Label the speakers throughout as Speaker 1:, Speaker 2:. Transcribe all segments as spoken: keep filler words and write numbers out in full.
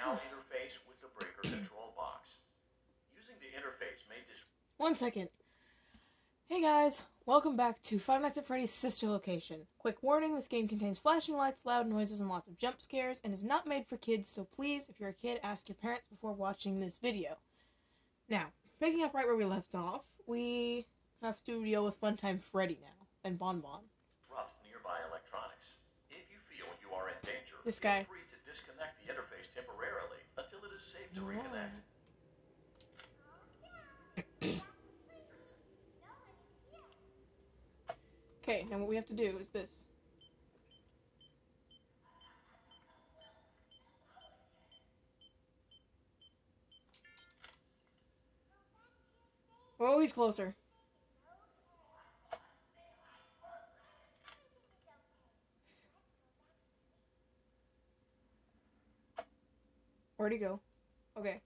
Speaker 1: now interface with the breaker control box. Using the interface may dis-
Speaker 2: One second. Hey guys, welcome back to Five Nights at Freddy's Sister Location. Quick warning, this game contains flashing lights, loud noises, and lots of jump scares, and is not made for kids, so please, if you're a kid, ask your parents before watching this video. Now, picking up right where we left off, we have to deal with Funtime Freddy now, and Bon Bon.
Speaker 1: disrupt nearby electronics. If you feel you are in danger,
Speaker 2: This
Speaker 1: feel
Speaker 2: guy.
Speaker 1: free to disconnect the interface temporarily until it is safe to
Speaker 2: Yeah.
Speaker 1: reconnect.
Speaker 2: Okay, now what we have to do is this. Oh, he's closer. Where'd he go? Okay.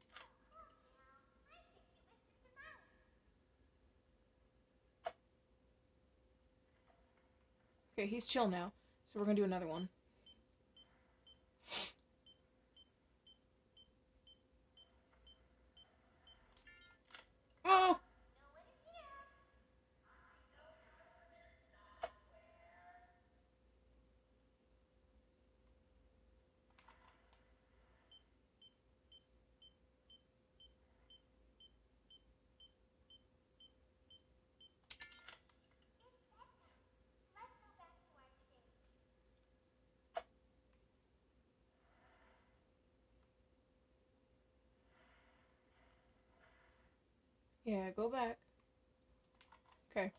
Speaker 2: Okay, he's chill now, so we're gonna do another one. Oh! Yeah, go back. Okay.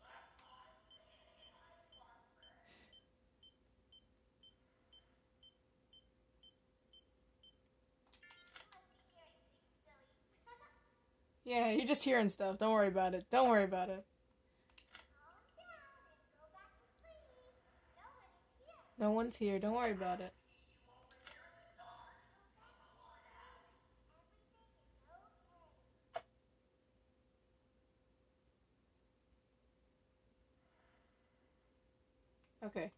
Speaker 2: Yeah, you're just hearing stuff. Don't worry about it. Don't worry about it. No one's here. Don't worry about it. Okay.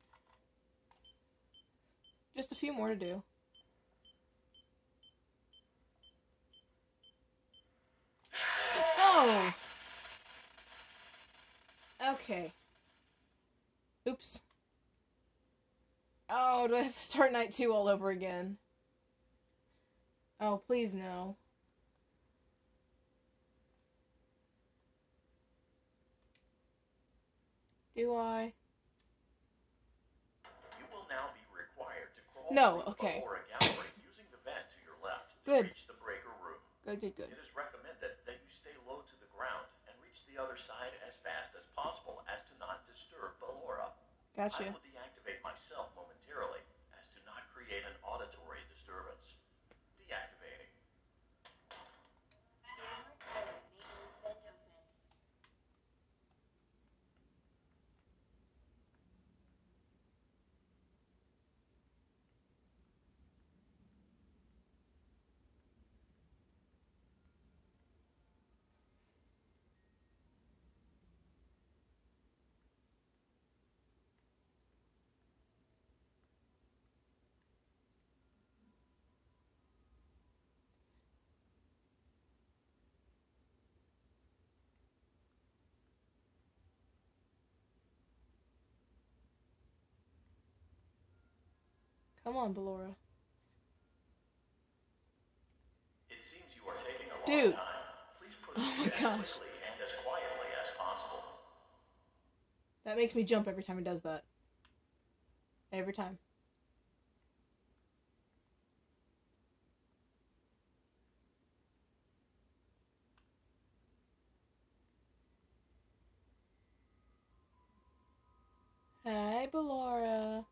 Speaker 2: Just a few more to do. Oh! Okay. Oops. Oh, do I have to start night two all over again? Oh, please no. Do I?
Speaker 1: You will now be required to crawl
Speaker 2: No,
Speaker 1: through
Speaker 2: okay.
Speaker 1: the lower gallery using the vent to your left to
Speaker 2: Good.
Speaker 1: reach the breaker room.
Speaker 2: Good, good, good.
Speaker 1: It is recommended that you stay low to the ground and reach the other side as fast as possible as to not disturb Ballora. I
Speaker 2: Gotcha.
Speaker 1: will deactivate myself momentarily as to not create an auditory disturbance. Deactivating.
Speaker 2: Come on, Ballora.
Speaker 1: It seems you are taking a long
Speaker 2: Dude.
Speaker 1: time. Please
Speaker 2: Oh
Speaker 1: proceed
Speaker 2: my
Speaker 1: as
Speaker 2: gosh.
Speaker 1: quickly and as quietly as possible.
Speaker 2: That makes me jump every time it does that. Every time. Hi, Ballora.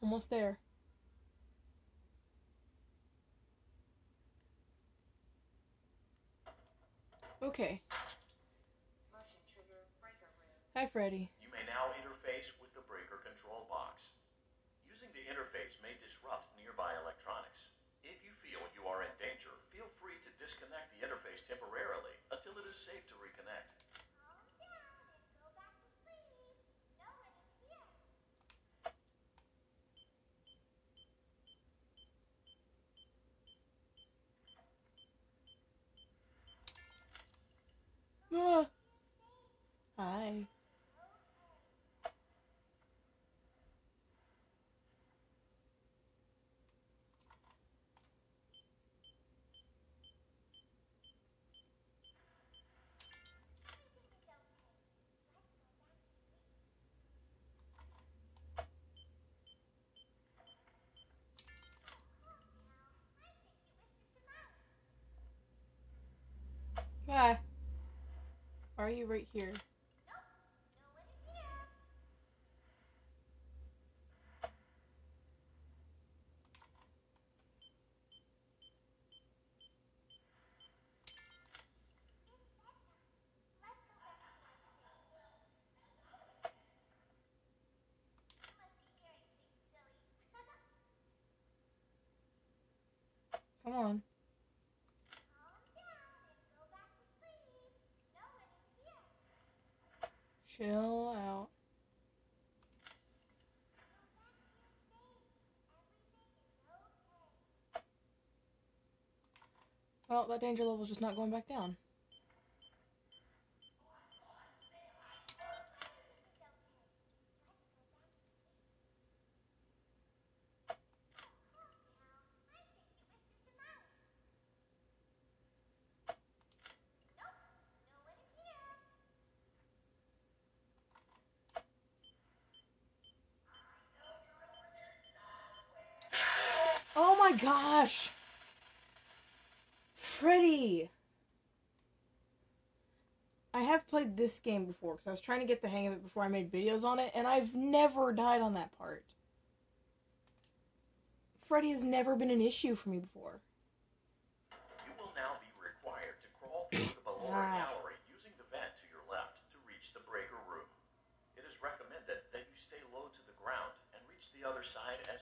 Speaker 2: Almost there. Okay. Hi, Freddy.
Speaker 1: You may now interface with the breaker control box. Using the interface may disrupt nearby electronics. If you feel you are in danger, feel free to disconnect the interface temporarily until it is safe to reconnect.
Speaker 2: Ah. Hi. Ah. Are you right here? Come on. Chill out. Well, that danger level's just not going back down. Oh my gosh! Freddy! I have played this game before, because I was trying to get the hang of it before I made videos on it, and I've never died on that part. Freddy has never been an issue for me before.
Speaker 1: You will now be required to crawl through the below
Speaker 2: Ah.
Speaker 1: gallery using the vent to your left to reach the breaker room. It is recommended that you stay low to the ground and reach the other side as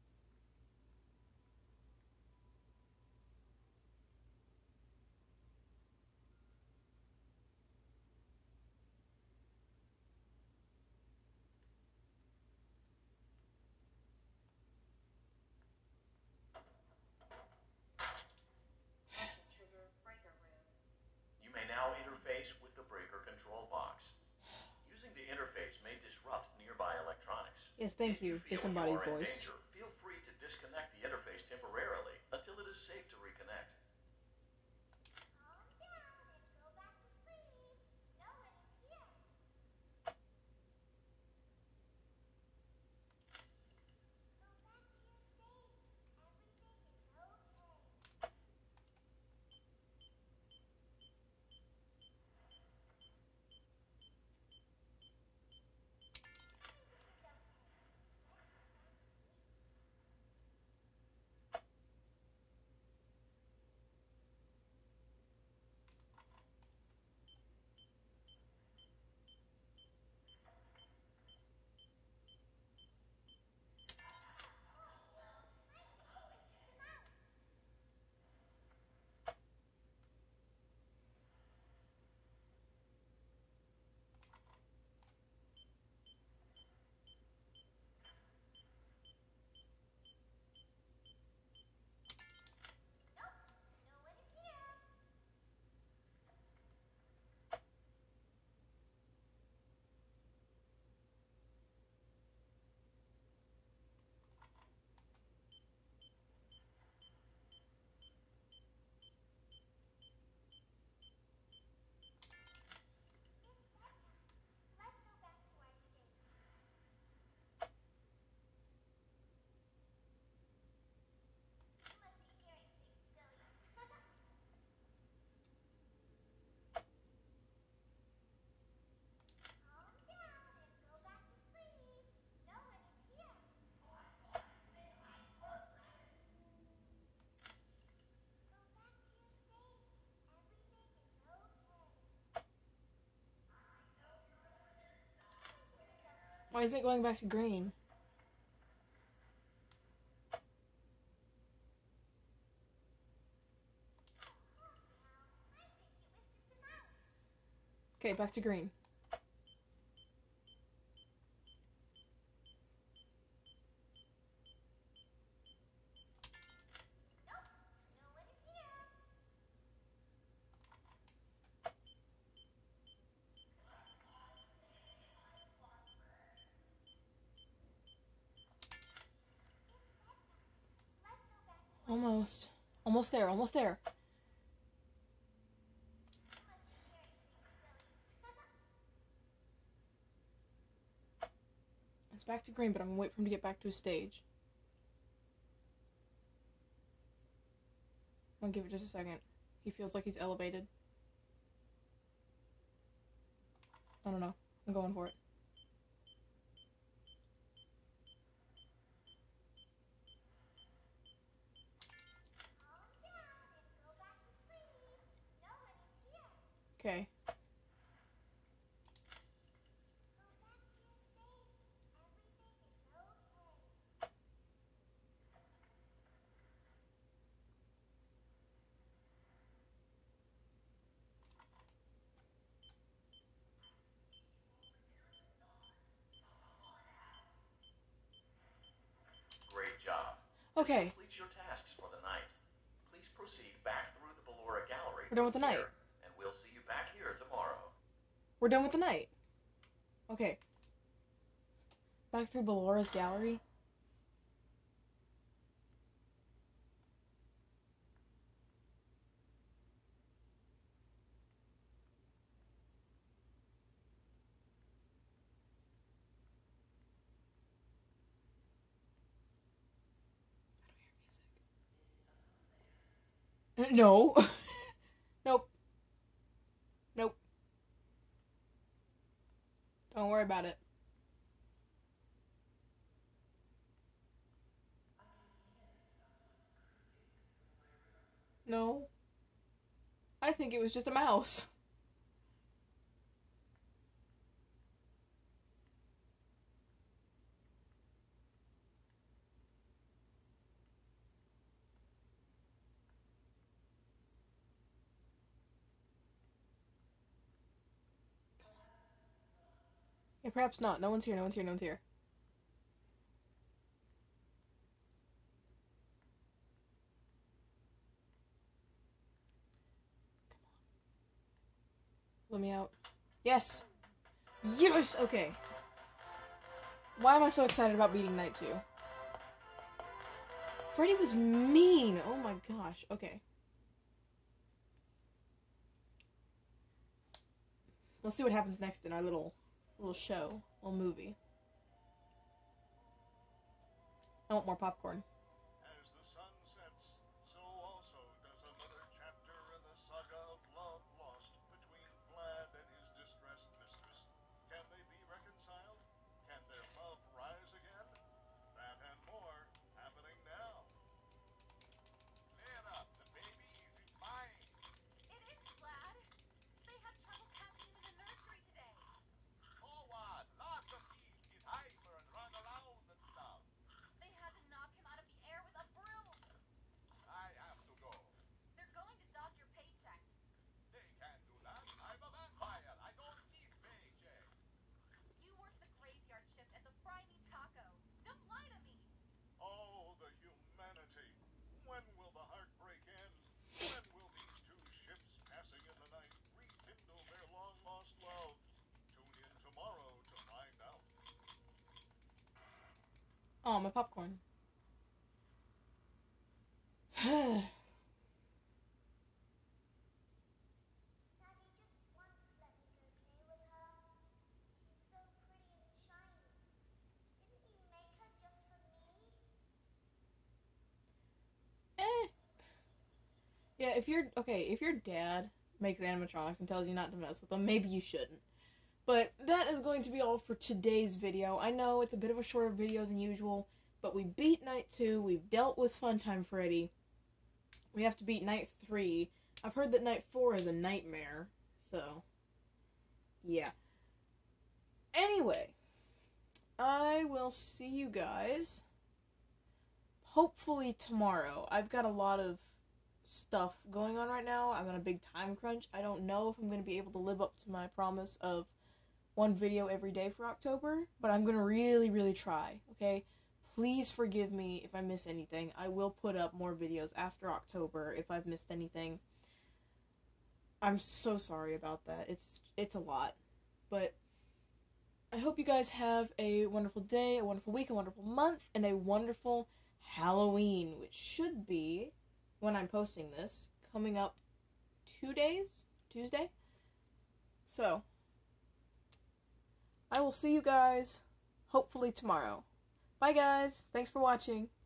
Speaker 1: you may now interface with the breaker control box. Using the interface may disrupt nearby electronics.
Speaker 2: Yes, thank
Speaker 1: If you
Speaker 2: you,
Speaker 1: feel
Speaker 2: disembodied
Speaker 1: you are in
Speaker 2: voice.
Speaker 1: danger, feel free to disconnect the interface temporarily until it is safe to reconnect.
Speaker 2: Why is it going back to green? Okay, back to green. Almost. Almost there, almost there. It's back to green, but I'm gonna wait for him to get back to his stage. I'm gonna give it just a second. He feels like he's elevated. I don't know. I'm going for it. Okay.
Speaker 1: Great job.
Speaker 2: Okay.
Speaker 1: This completes your tasks for the night. Please proceed back through the Ballora Gallery.
Speaker 2: We're done with the night.
Speaker 1: And we'll see you back here tomorrow.
Speaker 2: We're done with the night. Okay. Back through Ballora's gallery. No. Nope. Nope. Don't worry about it. No. I think it was just a mouse. Yeah, perhaps not. No one's here, no one's here, no one's here. Let me out. Yes! Yes! Okay. Why am I so excited about beating Night two? Freddy was mean! Oh my gosh. Okay. Let's see what happens next in our little little show, little movie. I want more popcorn.
Speaker 3: As the sun sets, so also does another chapter in the saga of love lost between Vlad and his distressed mistress. Can they be reconciled? Can their love rise again? That and more happening now. Man up, the baby is mine.
Speaker 4: It is, Vlad. They had trouble catching him in the nursery today.
Speaker 3: Oh, what? Lots of thieves get hyper and run around and stuff.
Speaker 4: They had to knock him out of the air with a broom.
Speaker 3: I have to go.
Speaker 4: They're going to dock your paycheck.
Speaker 3: They can't do that. I'm a vampire. I don't need paychecks.
Speaker 4: You work the graveyard shift at the Fry Me Taco. Don't lie to me.
Speaker 3: Oh, the humanity. When will the heartbreak end? When will these two ships passing in the night rekindle their long-lost love? Tune in tomorrow to find out.
Speaker 2: Oh, my popcorn.
Speaker 5: Daddy just once let me go play with her. She's so pretty and shiny. Didn't you make her just for me?
Speaker 2: Eh. Yeah, if you're okay, if your dad makes animatronics and tells you not to mess with them, maybe you shouldn't. But that is going to be all for today's video. I know it's a bit of a shorter video than usual, but we beat Night two, we've dealt with Funtime Freddy. We have to beat Night three. I've heard that Night four is a nightmare, so yeah. Anyway, I will see you guys hopefully tomorrow. I've got a lot of stuff going on right now. I'm on a big time crunch. I don't know if I'm going to be able to live up to my promise of one video every day for October, but I'm going to really, really try, okay? Please forgive me if I miss anything. I will put up more videos after October if I've missed anything. I'm so sorry about that. It's it's a lot. But I hope you guys have a wonderful day, a wonderful week, a wonderful month, and a wonderful Halloween, which should be, when I'm posting this, coming up two days? Tuesday? So, I will see you guys hopefully tomorrow. Bye guys! Thanks for watching.